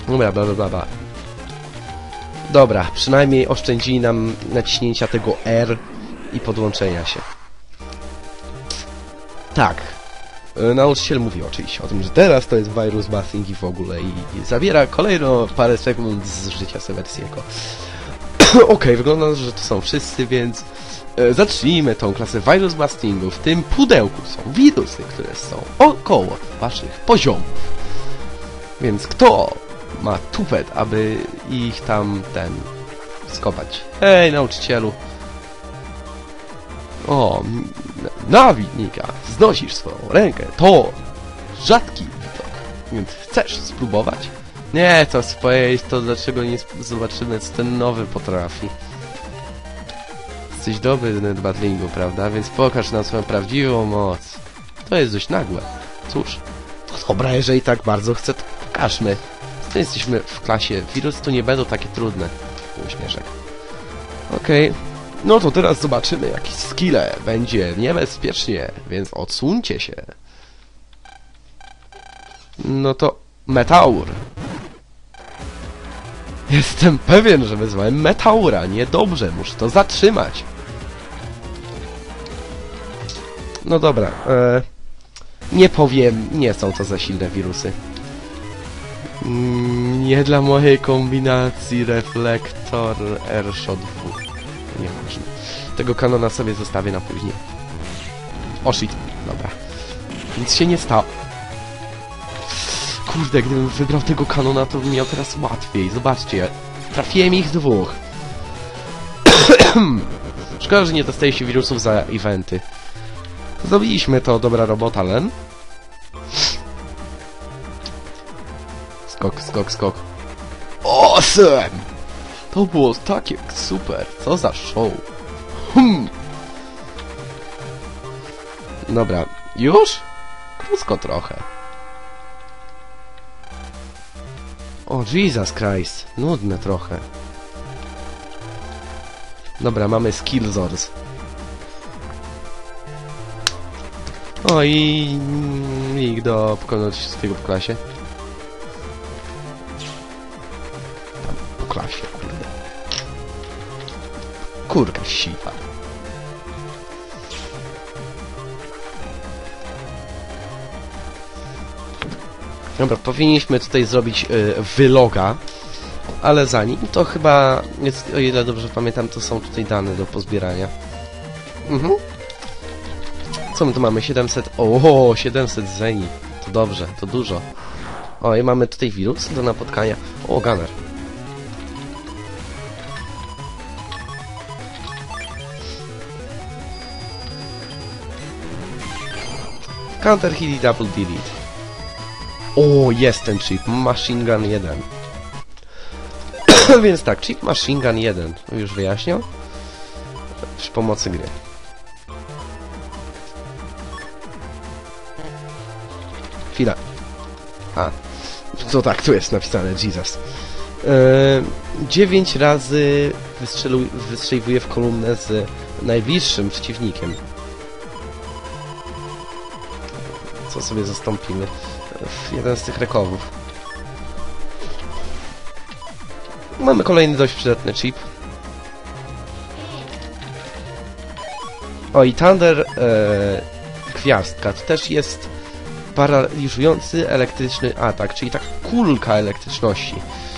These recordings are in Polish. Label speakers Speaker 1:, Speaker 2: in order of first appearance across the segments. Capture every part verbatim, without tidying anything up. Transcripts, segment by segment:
Speaker 1: Dobra, bla, bla, bla. Dobra, przynajmniej oszczędzili nam naciśnięcia tego R i podłączenia się. Tak. Nauczyciel mówi oczywiście o tym, że teraz to jest virus busting i w ogóle i, i zabiera kolejno parę sekund z życia Seversiego. Okej, okay, wygląda na to, że to są wszyscy, więc e, zacznijmy tą klasę virus bustingu. W tym pudełku są wirusy, które są około waszych poziomów. Więc kto ma tupet, aby ich tam ten skopać? Ej, nauczycielu. O, nawidnika, znosisz swoją rękę. To rzadki widok. Więc chcesz spróbować? Nie, to swojej, to dlaczego nie zobaczymy, co ten nowy potrafi. Jesteś dobry w netbattlingu, prawda? Więc pokaż nam swoją prawdziwą moc. To jest dość nagłe. Cóż, to dobra, jeżeli tak bardzo chcę, to pokażmy. To jesteśmy w klasie. Wirusy to nie będą takie trudne. Uśmieszek. Okej. Okay. No to teraz zobaczymy, jakieś skille. Będzie niebezpiecznie, więc odsuńcie się. No to Metaur. Jestem pewien, że wezwałem Metaura. Niedobrze, muszę to zatrzymać. No dobra. E, nie powiem, nie są to za silne wirusy. Mm, nie dla mojej kombinacji reflektor Airshot W. Nieważne. Tego kanona sobie zostawię na później. O shit. Dobra. Nic się nie stało. Kurde, gdybym wybrał tego kanona, to bym miał teraz łatwiej. Zobaczcie, trafiłem ich dwóch. Szkoda, że nie dostaje się wirusów za eventy. Zrobiliśmy to, dobra robota, Len. Skok, skok, skok. Awesome! To było takie super. Co za show. Hmm. Dobra, już? Krótko trochę. O, Jesus Christ. Nudne trochę. Dobra, mamy Skillzors. O, i... ich do pokonać swojego w klasie. Tam, po klasie, kurde. Kurka siwa. Dobra, powinniśmy tutaj zrobić y, wyloga, ale zanim to chyba, jest, o ile dobrze pamiętam, to są tutaj dane do pozbierania. Mhm. Co my tu mamy? siedemset... O, siedemset zeni. To dobrze, to dużo. O, i mamy tutaj wirus do napotkania. O, gunner. Counter hit i double delete. O, jest ten chip. Machine Gun jeden. Więc tak, chip Machine Gun jeden. Już wyjaśniał? Przy pomocy gry. Chwila. A. To tak, tu jest napisane. Jesus. dziewięć razy wystrzeliwuje w kolumnę z najbliższym przeciwnikiem. Co sobie zastąpimy? W jeden z tych rekowów. Mamy kolejny dość przydatny chip. O, i Thunder e, Gwiazdka. To też jest paraliżujący elektryczny atak, czyli tak kulka elektryczności,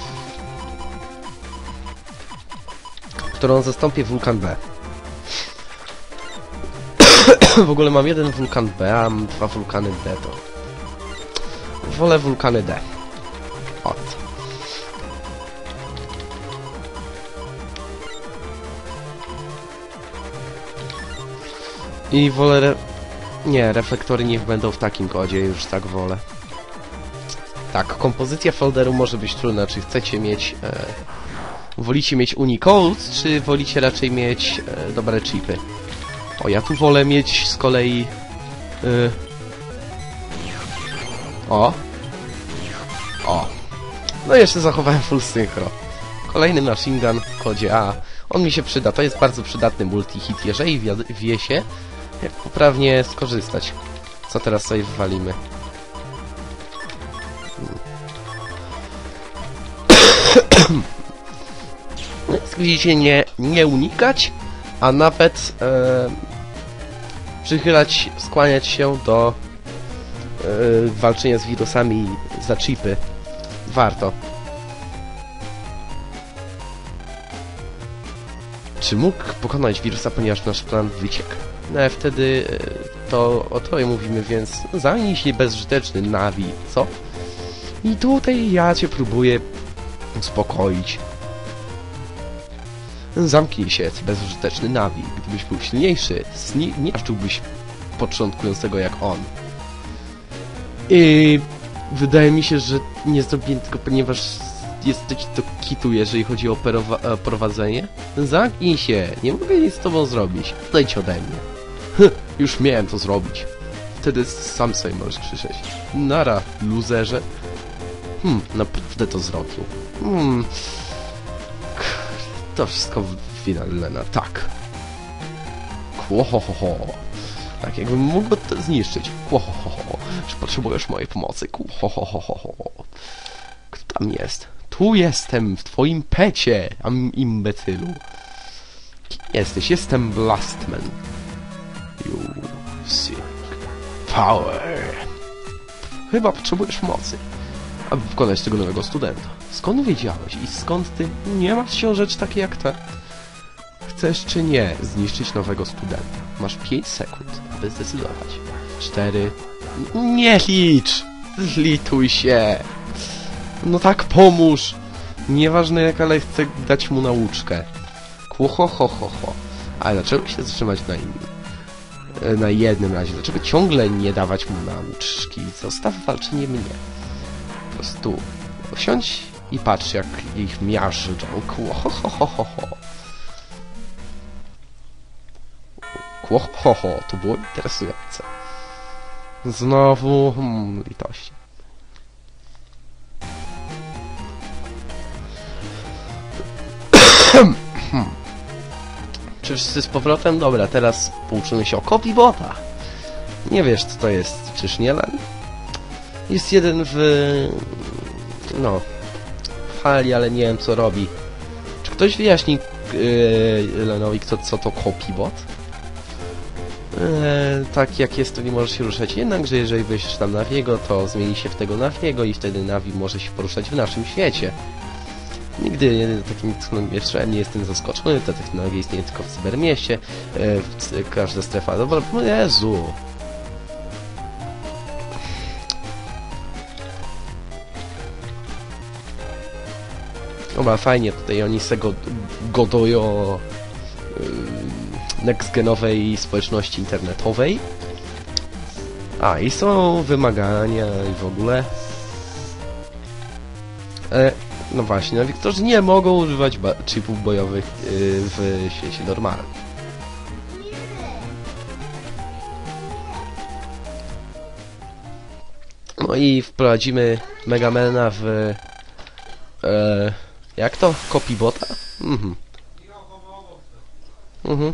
Speaker 1: którą zastąpi Wulkan B. W ogóle mam jeden Wulkan B, a mam dwa Wulkany D, to wolę Wulkany D. O. I wolę... Re... Nie, reflektory niech będą w takim kodzie, już tak wolę. Tak, kompozycja folderu może być trudna, czy chcecie mieć... E... Wolicie mieć Unicode, czy wolicie raczej mieć e, dobre chipy? O, ja tu wolę mieć z kolei... Yy... O! O! No jeszcze zachowałem full synchro. Kolejny machine gun w kodzie A. On mi się przyda, to jest bardzo przydatny multi-hit, jeżeli wie, wie się, jak poprawnie skorzystać. Co teraz sobie wywalimy? Widzicie, nie, nie unikać, a nawet e, przychylać, skłaniać się do e, walczenia z wirusami za chipy. Warto. Czy mógł pokonać wirusa, ponieważ nasz plan wyciekł? No a wtedy e, to o tobie mówimy, więc zajmij się bezużyteczny Navi, co? I tutaj ja cię próbuję uspokoić. Zamknij się, bezużyteczny Navi. Gdybyś był silniejszy, nie czułbyś początkującego jak on. I wydaje mi się, że nie zrobiłem tego, ponieważ jesteś do kitu, jeżeli chodzi o prowadzenie. Zamknij się, nie mogę nic z tobą zrobić. Odejdź ode mnie. Hm, już miałem to zrobić. Wtedy sam sobie możesz krzyczeć. Nara, luzerze. Hmm, naprawdę to zrobił. Hmm. To wszystko wina Lena, tak. Kłohohoho. Tak, jakbym mógł to zniszczyć. Kłohohoho. Czy potrzebujesz mojej pomocy? Kłohohoho. Kto tam jest? Tu jestem, w twoim pecie, am imbecylu. Kim jesteś? Jestem Blastman. You seek power. Chyba potrzebujesz mocy, aby pokonać tego nowego studenta. Skąd wiedziałeś i skąd ty nie masz się o rzeczy takie jak te? Chcesz czy nie zniszczyć nowego studenta? Masz pięć sekund, aby zdecydować. cztery... Nie licz! Zlituj się! No tak, pomóż! Nieważne jak, ale chcę dać mu nauczkę. Kłohohohoho. Ale dlaczego się zatrzymać na innym? Na jednym razie. Dlaczego ciągle nie dawać mu nauczki? Zostaw walczenie mnie. Po prostu usiądź i patrz, jak ich miażdżą. Kłohohohoho. Kłohoho, to było interesujące. Znowu... Hmm, litości. Czy wszyscy z powrotem? Dobra, teraz pouczymy się o Copybota. Nie wiesz, co to jest, czyż nie, Len? Jest jeden w... no... w fali, ale nie wiem, co robi. Czy ktoś wyjaśni yy, Lenowi, kto, co to Copybot? Eee, tak jak jest, to nie może się ruszać. Jednakże jeżeli wyjdziesz tam Naviego, to zmieni się w tego Naviego i wtedy Navi może się poruszać w naszym świecie. Nigdy takim technologią nie jestem zaskoczony. Ta technologia istnieje tylko w cybermieście. Eee, każda strefa... Dobra, no Jezu! Dobra, fajnie, tutaj oni se go, godują yy, next-genowej społeczności internetowej. A, i są wymagania i w ogóle. E, no właśnie, no Wiktorzy nie mogą używać chipów bojowych yy, w świecie normalnym. No i wprowadzimy Megamana w... E, jak to? Copybota? Mhm. Mhm.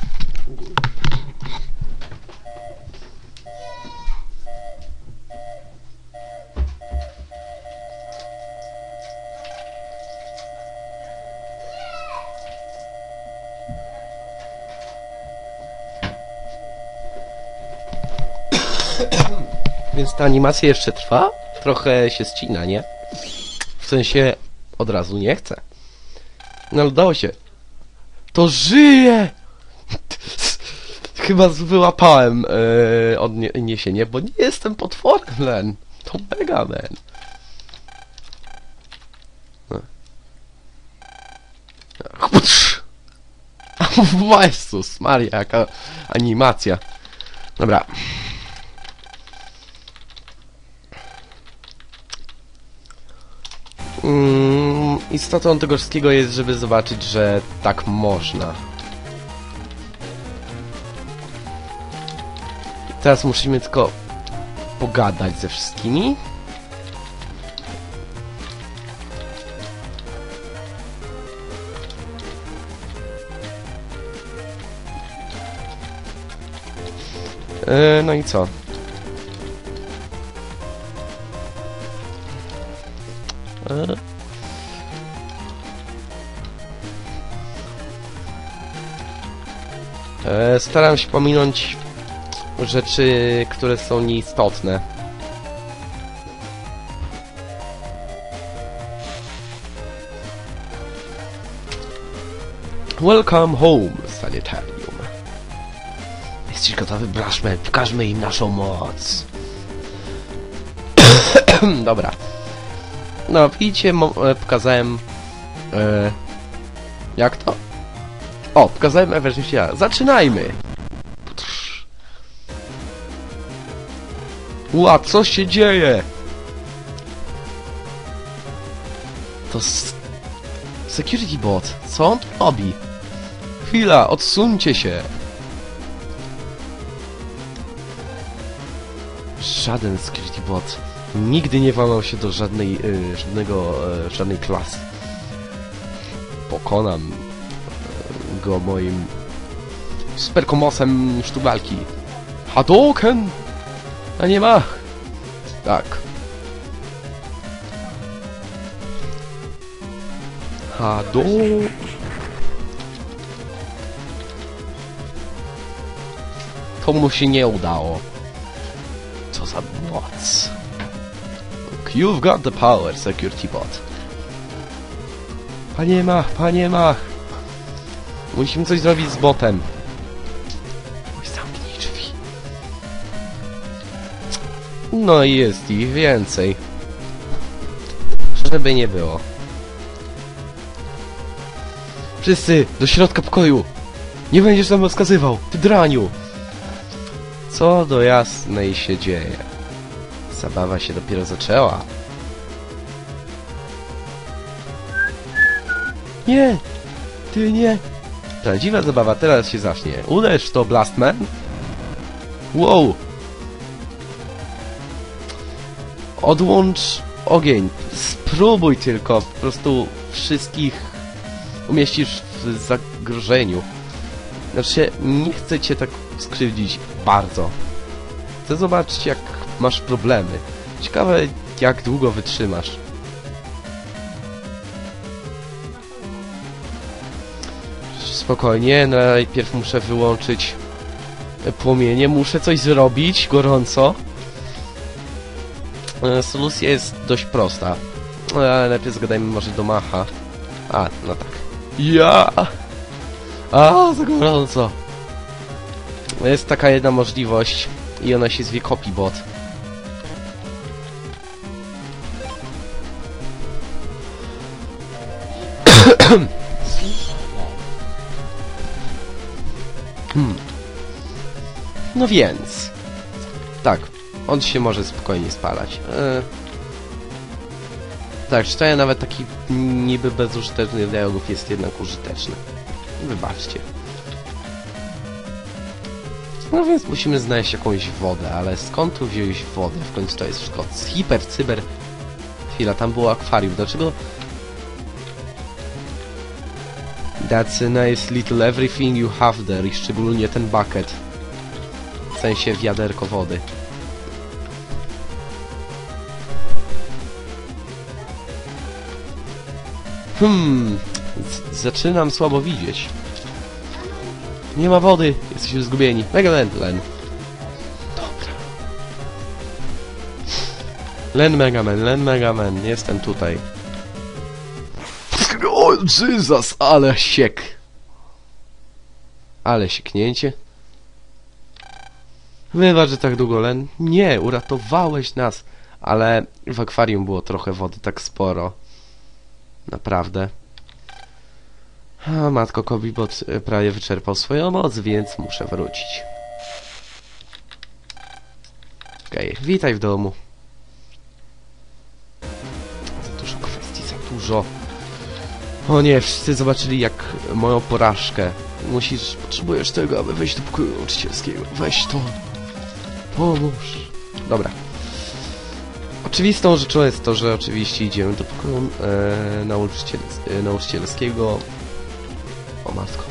Speaker 1: Więc ta animacja jeszcze trwa? Trochę się ścina, nie? W sensie od razu nie chcę. No ale udało się. To żyje! Chyba wyłapałem yy, odniesienie, bo nie jestem potworem, Len. To Megaman. No. Jezus Maria, jaka animacja. Dobra. Mm, istotą tego wszystkiego jest, żeby zobaczyć, że tak można. I teraz musimy tylko pogadać ze wszystkimi. Yy, no i co? E, staram się pominąć rzeczy, które są nieistotne. Welcome home, Sanitarium. Jesteś gotowy, Blaszman? Pokażmy im naszą moc. Dobra. No, widzicie, e, pokazałem... E, jak to? O, pokazałem Everything. Zaczynajmy! Ła, co się dzieje? To... Security bot. Co on tu robi? Chwila, odsuńcie się! Żaden security bot nigdy nie włamał się do żadnej, y, żadnego, y, żadnej klasy. Pokonam y, go moim superkomosem sztubalki. Hadouken! A nie ma! Tak. Hadouken! To mu się nie udało. Co za moc. Look, you've got the power, security bot. Panie Mach, panie Mach. Musimy coś zrobić z botem. Oj, zamknij drzwi. No i jest ich więcej. Żeby nie było. Wszyscy, do środka pokoju. Nie będziesz nam rozkazywał, ty draniu. Co do jasnej się dzieje? Zabawa się dopiero zaczęła. Nie! Ty nie! Prawdziwa zabawa teraz się zacznie. Uderz to, Blastman! Wow! Odłącz ogień. Spróbuj tylko. Po prostu wszystkich umieścisz w zagrożeniu. Znaczy, nie chcę cię tak skrzywdzić bardzo. Chcę zobaczyć, jak masz problemy. Ciekawe, jak długo wytrzymasz. Spokojnie, najpierw muszę wyłączyć płomienie. Muszę coś zrobić gorąco. Solucja jest dość prosta. Ale najpierw zgadajmy może do Macha. A, no tak. Ja! A, za gorąco. Jest taka jedna możliwość i ona się zwie Copybot. hmm. No więc... Tak, on się może spokojnie spalać. E... Tak, czytanie nawet taki niby bezużyteczny dialogów jest jednak użyteczny. Wybaczcie. No więc musimy znaleźć jakąś wodę, ale skąd tu wziąć wodę? W końcu to jest wszystko hiper, cyber... Chwila, tam było akwarium. Dlaczego... That's a nice little everything you have there. I szczególnie ten bucket. W sensie wiaderko wody. Hmm... Z zaczynam słabo widzieć. Nie ma wody, jesteśmy zgubieni. Mega Len, Len. Dobra. Len Megaman, Len Megaman, jestem tutaj. O, Jesus, ale siek. Ale sieknięcie. Wybacz, że tak długo, Len. Nie, uratowałeś nas. Ale w akwarium było trochę wody, tak sporo. Naprawdę. A matko, Copybot prawie wyczerpał swoją moc, więc muszę wrócić. Okej, okay, witaj w domu. Za dużo kwestii, za dużo. O nie, wszyscy zobaczyli jak moją porażkę. Musisz, potrzebujesz tego, aby wejść do pokoju nauczycielskiego. Weź to. Pomóż. Dobra. Oczywistą rzeczą jest to, że oczywiście idziemy do pokoju e, nauczyciel, e, nauczycielskiego. O matko.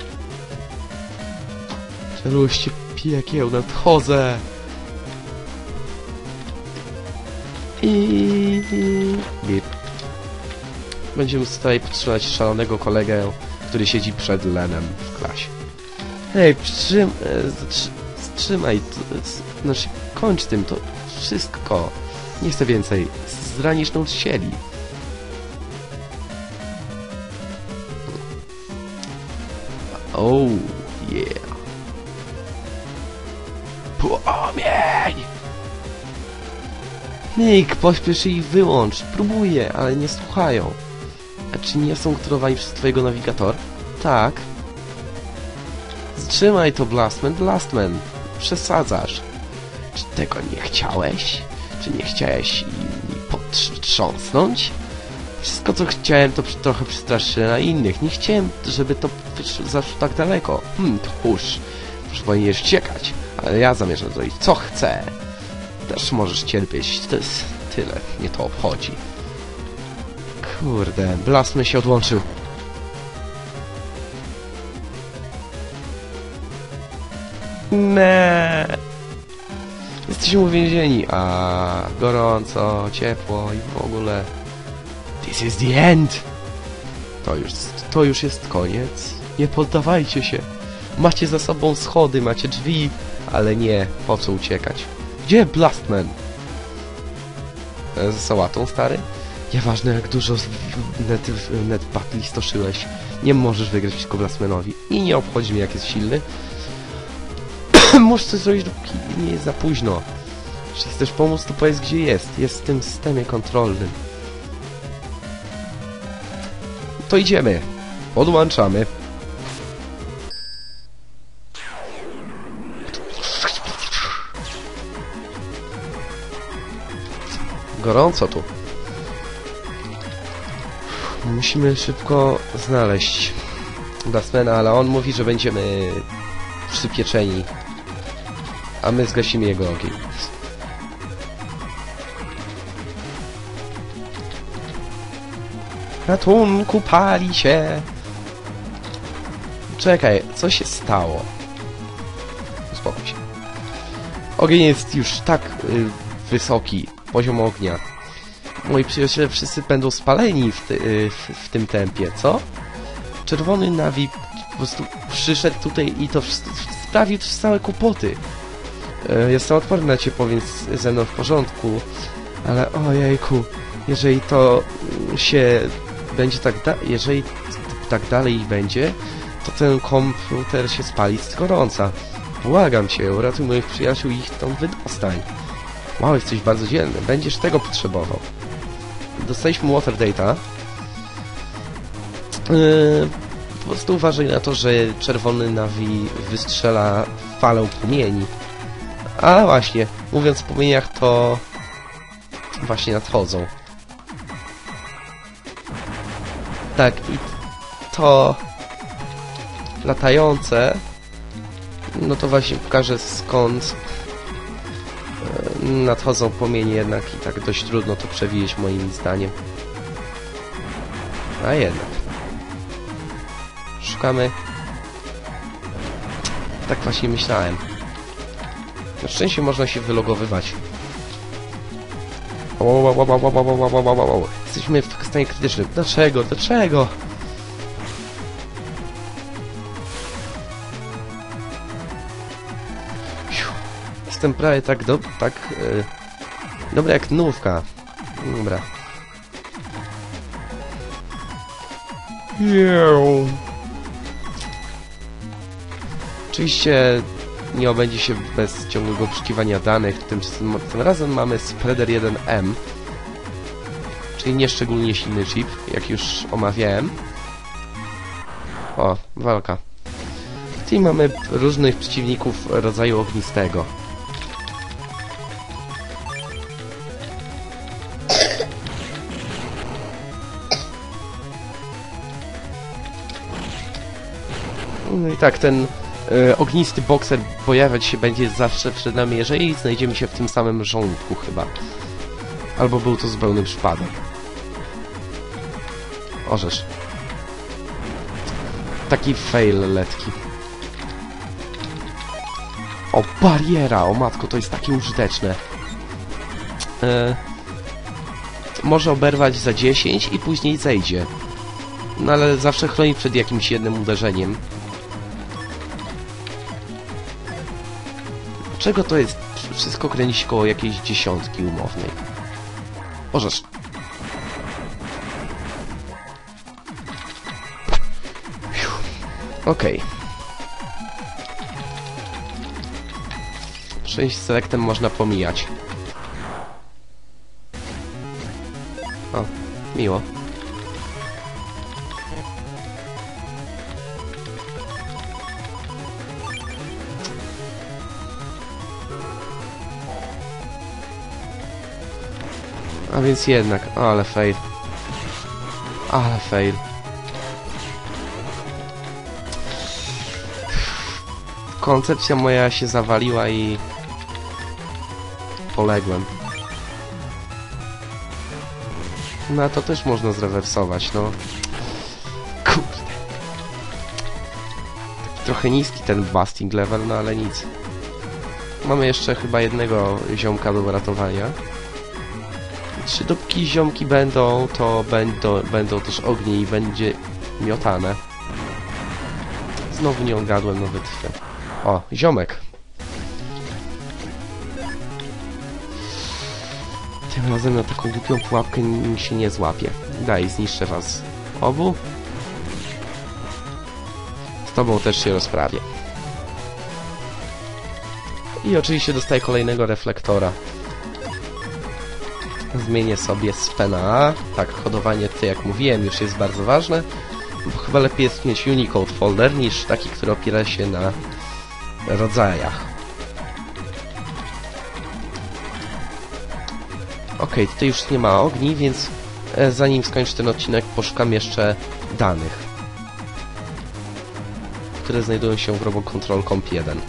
Speaker 1: Czeluście piekieł, nadchodzę. I... Bip. Będziemy tutaj podtrzymać szalonego kolegę, który siedzi przed Lenem w klasie. Hej, wstrzym... Wstrzymaj... Znaczy, kończ tym, to wszystko. Nie chcę więcej. Zranisz nauczycieli. Oh, yeah. Płomień! Nick, pośpiesz i wyłącz. Próbuję, ale nie słuchają. A czy nie są sterowani przez twojego nawigatora? Tak. Zatrzymaj to, Blastman, Blastman. Przesadzasz. Czy tego nie chciałeś? Czy nie chciałeś mi potrząsnąć? Wszystko, co chciałem, to trochę przestraszyłem na innych. Nie chciałem, żeby to zaszło tak daleko. Hmm, tchórz. Już powinieneś uciekać. Ale ja zamierzam zrobić, co chcę. Też możesz cierpieć. To jest tyle. Mnie to obchodzi. Kurde, Blastman się odłączył. Nie. Jesteśmy uwięzieni. A gorąco, ciepło i w ogóle. This is the end. To już, to już jest koniec. Nie poddawajcie się. Macie za sobą schody, macie drzwi, ale nie, po co uciekać? Gdzie Blastman? E, z sałatą, stary? Nieważne, jak dużo net, net battle stoszyłeś. Nie możesz wygrać przeciwko Blastmanowi. I nie obchodzi mnie, jak jest silny. Musisz coś zrobić, dopóki nie jest za późno. Jeśli chcesz pomóc, to powiedz, gdzie jest. Jest w tym systemie kontrolnym. To idziemy. Podłączamy. Gorąco tu. Musimy szybko znaleźć Blastmana, ale on mówi, że będziemy przypieczeni. A my zgasimy jego ogień. Ratunku, pali się! Czekaj, co się stało? Uspokój się. Ogień jest już tak y, wysoki, poziom ognia. Moi przyjaciele wszyscy będą spaleni w, ty, y, w, w tym tempie, co? Czerwony Nawi po prostu przyszedł tutaj i to sprawił całe kłopoty. Y, jestem odporny na ciepło, więc ze mną w porządku. Ale ojejku, jeżeli to się będzie tak da jeżeli tak dalej będzie, to ten komputer się spali z gorąca. Błagam cię, uratuj moich przyjaciół i ich stąd wydostań. Wow, jesteś bardzo dzielny. Będziesz tego potrzebował. Dostaliśmy water data. Yy, po prostu uważaj na to, że czerwony Nawi wystrzela falę płomieni. A właśnie, mówiąc o płomieniach, to właśnie nadchodzą. Tak, i to latające, no to właśnie pokażę, skąd nadchodzą płomienie, jednak i tak dość trudno to przewidzieć moim zdaniem. A jednak. Szukamy. Tak właśnie myślałem. Na szczęście można się wylogowywać. Jesteśmy w stanie krytycznym. Dlaczego? Dlaczego? Jestem prawie tak do... tak... Yy, dobra jak nówka. Dobra. Yeah. Oczywiście nie obędzie się bez ciągłego wyszukiwania danych. Tym, tym razem mamy Spreader jeden M. Czyli nieszczególnie silny chip, jak już omawiałem. O, walka. Tutaj mamy różnych przeciwników rodzaju ognistego. No i tak, ten y, ognisty bokser pojawiać się będzie zawsze przed nami, jeżeli znajdziemy się w tym samym żołądku chyba. Albo był to zupełny przypadek. Orzesz. Taki fail letki. O, bariera! O matko, to jest takie użyteczne. E, może oberwać za dziesięć i później zejdzie. No ale zawsze chroni przed jakimś jednym uderzeniem. Dlaczego to jest... Wszystko kręci się koło jakiejś dziesiątki umownej? Możesz. Okej. Okay. Przejść z selectem można pomijać. O, miło. A więc jednak, ale fail. Ale fail. Koncepcja moja się zawaliła i... poległem. No to też można zrewersować, no. Kurde. Taki trochę niski ten busting level, no ale nic. Mamy jeszcze chyba jednego ziomka do uratowania. Czy dopóki ziomki będą, to będą, będą też ognie i będzie miotane. Znowu nie ogadłem na wytwę. O, ziomek. Tym razem na taką głupią pułapkę mi się nie złapie. Daj, zniszczę was obu. Z tobą też się rozprawię. I oczywiście dostaję kolejnego reflektora. Zmienię sobie z na A. Tak, kodowanie tutaj, jak mówiłem, już jest bardzo ważne. Bo chyba lepiej jest mieć Unicode folder niż taki, który opiera się na rodzajach. Ok, tutaj już nie ma ogni, więc e, zanim skończę ten odcinek, poszukam jeszcze danych, które znajdują się w Robo Control Comp jeden.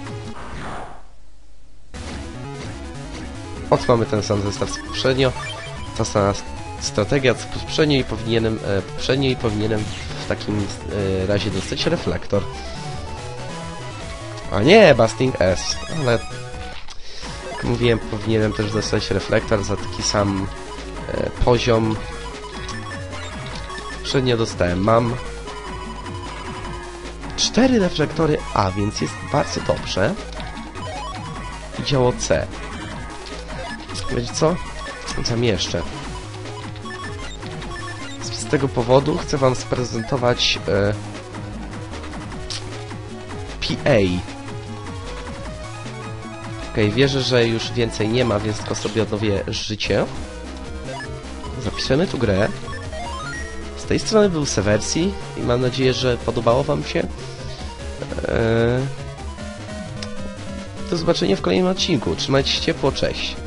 Speaker 1: Oto mamy ten sam zestaw z poprzednio, ta sama strategia co poprzednio i powinienem, e, poprzednio i powinienem w takim e, razie dostać reflektor. A nie, Busting S, ale jak mówiłem, powinienem też dostać reflektor za taki sam e, poziom. Poprzednio dostałem, mam cztery reflektory A, więc jest bardzo dobrze. I działo C. Wiecie co? Zamieszczę. Z tego powodu chcę wam sprezentować e, P A. Okej, okay, wierzę, że już więcej nie ma, więc tylko sobie odnowię życie. Zapiszemy tu grę. Z tej strony był Seversi i mam nadzieję, że podobało wam się. Eee... Do zobaczenia w kolejnym odcinku. Trzymajcie się ciepło, cześć.